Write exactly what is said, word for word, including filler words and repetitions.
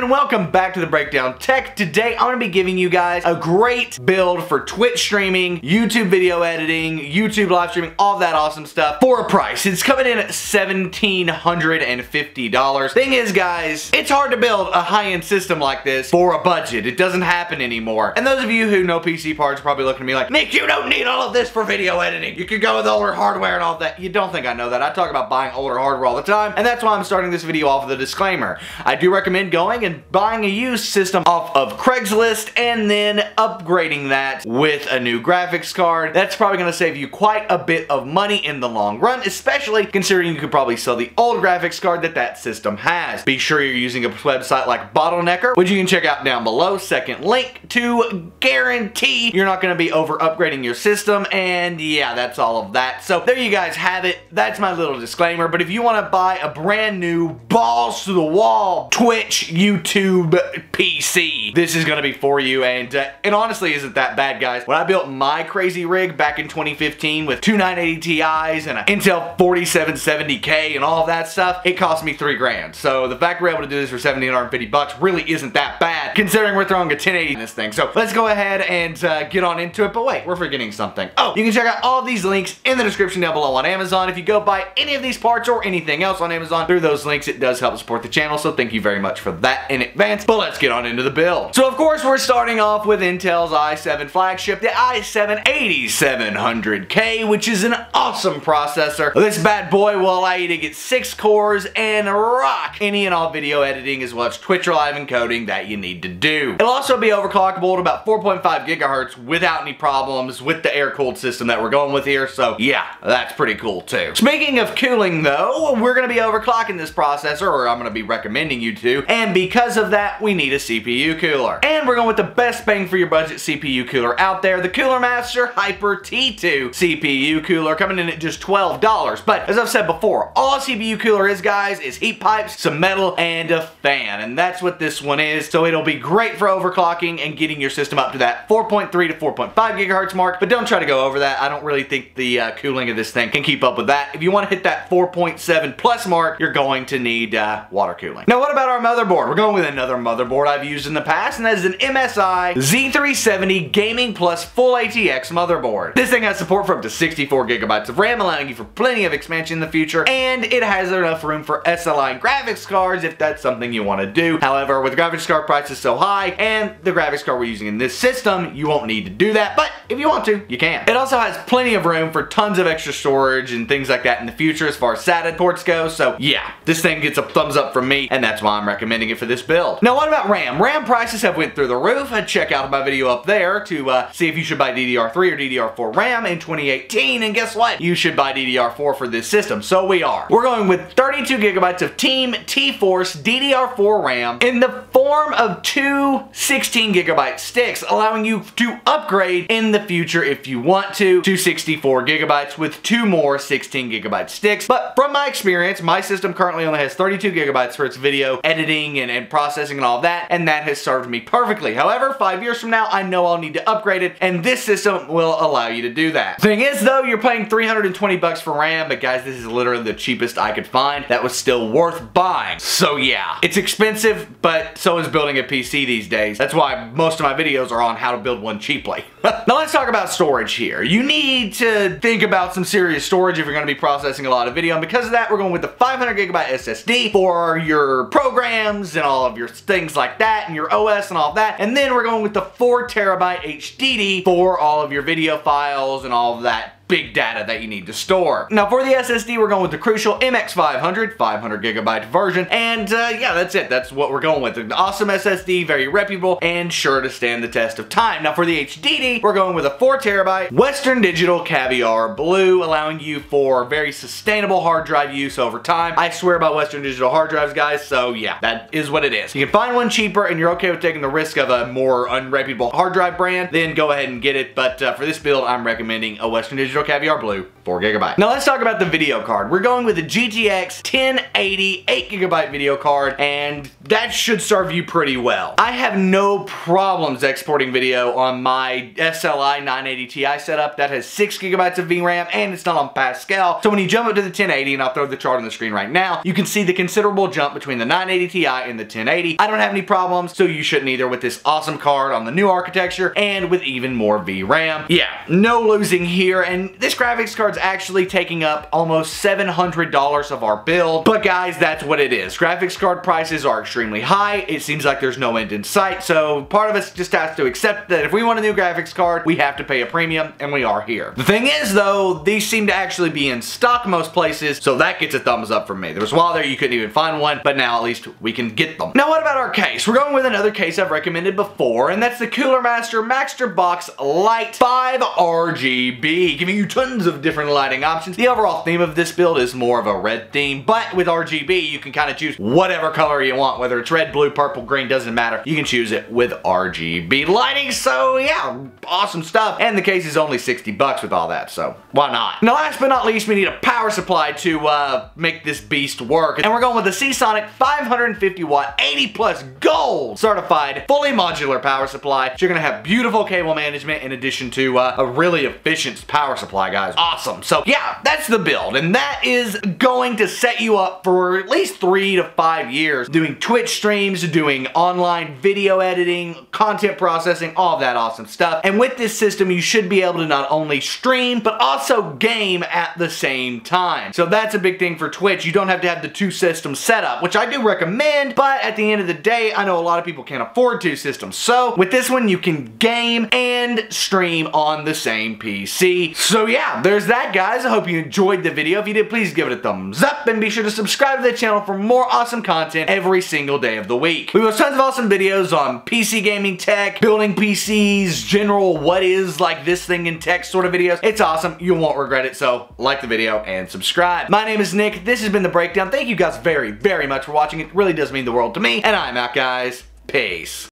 and welcome back to the Breakdown Tech. Today I'm going to be giving you guys a great build for Twitch streaming, YouTube video editing, YouTube live streaming, all that awesome stuff for a price. It's coming in at one thousand seven hundred fifty dollars. Thing is, guys, it's hard to build a high-end system like this for a budget. It doesn't happen anymore. And those of you who know P C parts are probably looking at me like, Nick, you don't need all of this for video editing. You could go with older hardware and all that. You don't think I know that. I talk about buying older hardware all the time, and that's why I'm starting this video off with a disclaimer. I do recommend going and buying a used system off of Craigslist and then upgrading that with a new graphics card. That's probably going to save you quite a bit of money in the long run, especially considering you could probably sell the old graphics card that that system has. Be sure you're using a website like Bottlenecker, which you can check out down below. Second link to guarantee you're not going to be over upgrading your system, and yeah, that's all of that. So there you guys have it. That's my little disclaimer. But if you want to buy a brand new balls to the wall Twitch YouTube P C, this is going to be for you. And uh, it honestly isn't that bad, guys. When I built my crazy rig back in twenty fifteen with two nine eighty Ti's and an Intel forty-seven seventy K and all of that stuff, it cost me three grand. So the fact we're able to do this for one thousand seven hundred fifty bucks really isn't that bad considering we're throwing a ten eighty in this thing. So let's go ahead and uh, get on into it. But wait, we're forgetting something. Oh, you can check out all of these links in the description down below on Amazon. If you go buy any of these parts or anything else on Amazon through those links, it does help support the channel. So thank you very much for that in advance. But let's get on into the build. So of course we're starting off with Intel's i seven flagship, the i seven eighty-seven hundred K, which is an awesome processor. This bad boy will allow you to get six cores and rock any and all video editing as well as Twitch live encoding that you need to do. It'll also be overclockable to about four point five gigahertz without any problems with the air-cooled system that we're going with here. So yeah, that's pretty cool too. Speaking of cooling though, we're going to be overclocking this processor, or I'm going to be recommending you to, and because of that we need a C P U cooler. And we're going with the best bang for your budget C P U cooler out there, the Cooler Master Hyper T two C P U cooler, coming in at just twelve dollars. But as I've said before, all a C P U cooler is, guys, is heat pipes, some metal, and a fan. And that's what this one is. So it'll be great for overclocking and getting your system up to that four point three to four point five gigahertz mark. But don't try to go over that. I don't really think the uh, cooling of this thing can keep up with that. If you want to hit that four point seven plus mark, you're going to need uh, water cooling. Now what about our motherboard? We're going with another motherboard I've used in the past, and that is an M S I Z three seventy Gaming Plus Full A T X motherboard. This thing has support for up to sixty-four gigabytes of RAM, allowing you for plenty of expansion in the future, and it has enough room for S L I and graphics cards if that's something you want to do. However, with the graphics card prices so high and the graphics card we're using in this system, you won't need to do that, but if you want to, you can. It also has plenty of room for tons of extra storage and things like that in the future as far as SATA ports go. So yeah, this thing gets a thumbs up from me, and that's why I'm recommending it for this build. Now what about RAM? RAM prices have went through the roof. I'd check out my video up there to uh, see if you should buy D D R three or D D R four RAM in twenty eighteen, and guess what? You should buy D D R four for this system. So we are. We're going with thirty-two gigabytes of Team T-Force D D R four RAM in the form of two sixteen gigabyte sticks, allowing you to upgrade in the future if you want to to sixty-four gigabytes with two more sixteen gigabyte sticks. But from my experience, my system currently only has thirty-two gigabytes for its video editing and, and processing and all of that, and that has served me perfectly. However, five years from now, I know I'll need to upgrade it, and this system will allow you to do that. Thing is though, you're paying three hundred twenty bucks for RAM, but guys, this is literally the cheapest I could find that was still worth buying. So yeah, it's expensive, but so is building a P C these days. That's why most of my videos are on how to build one cheaply. Now let's talk about storage here. You need to think about some serious storage if you're going to be processing a lot of video, and because of that, we're going with the five hundred gigabyte S S D for your programs and all of your things like that, and your O S and all of that. And then we're going with the four terabyte H D D for all of your video files and all of that big data that you need to store. Now for the S S D, we're going with the Crucial M X five hundred, five hundred gigabyte version, and uh, yeah, that's it. That's what we're going with. An awesome S S D, very reputable, and sure to stand the test of time. Now for the H D D, we're going with a four terabyte Western Digital Caviar Blue, allowing you for very sustainable hard drive use over time. I swear by Western Digital hard drives, guys, so yeah, that is what it is. You can find one cheaper and you're okay with taking the risk of a more unreputable hard drive brand, then go ahead and get it, but uh, for this build, I'm recommending a Western Digital Nitro Caviar Blue, four gigabyte. Now let's talk about the video card. We're going with a G T X ten eighty eight gigabyte video card, and that should serve you pretty well. I have no problems exporting video on my S L I nine eighty Ti setup that has six gigabytes of V RAM, and it's not on Pascal. So when you jump up to the ten eighty, and I'll throw the chart on the screen right now, you can see the considerable jump between the nine eighty Ti and the ten eighty. I don't have any problems, so you shouldn't either with this awesome card on the new architecture and with even more V RAM. Yeah, no losing here, and this graphics card's actually taking up almost seven hundred dollars of our build, but guys, that's what it is. Graphics card prices are extremely high. It seems like there's no end in sight, so part of us just has to accept that if we want a new graphics card, we have to pay a premium, and we are here. The thing is, though, these seem to actually be in stock most places, so that gets a thumbs up from me. There was a while there you couldn't even find one, but now at least we can get them. Now what about our case? We're going with another case I've recommended before, and that's the Cooler Master Maxter Box Light five R G B, giving you tons of different lighting options. The overall theme of this build is more of a red theme, but with R G B you can kind of choose whatever color you want, whether it's red, blue, purple, green, doesn't matter. You can choose it with R G B lighting, so yeah, awesome stuff. And the case is only sixty bucks with all that, so why not? Now last but not least, we need a power supply to uh, make this beast work, and we're going with the Seasonic five hundred fifty watt eighty plus gold certified fully modular power supply. So you're gonna have beautiful cable management in addition to uh, a really efficient power supply, guys. Awesome. So yeah, that's the build, and that is going to set you up for at least three to five years doing Twitch streams, doing online video editing, content processing, all of that awesome stuff. And with this system, you should be able to not only stream, but also game at the same time. So that's a big thing for Twitch. You don't have to have the two systems set up, which I do recommend, but at the end of the day, I know a lot of people can't afford two systems. So with this one, you can game and stream on the same P C. So yeah, there's that, guys. I hope you enjoyed the video. If you did, please give it a thumbs up, and be sure to subscribe to the channel for more awesome content every single day of the week. We post tons of awesome videos on P C gaming tech, building P Cs, general what is like this thing in tech sort of videos. It's awesome. You won't regret it, so like the video and subscribe. My name is Nick. This has been The Breakdown. Thank you guys very, very much for watching. It really does mean the world to me, and I'm out, guys. Peace.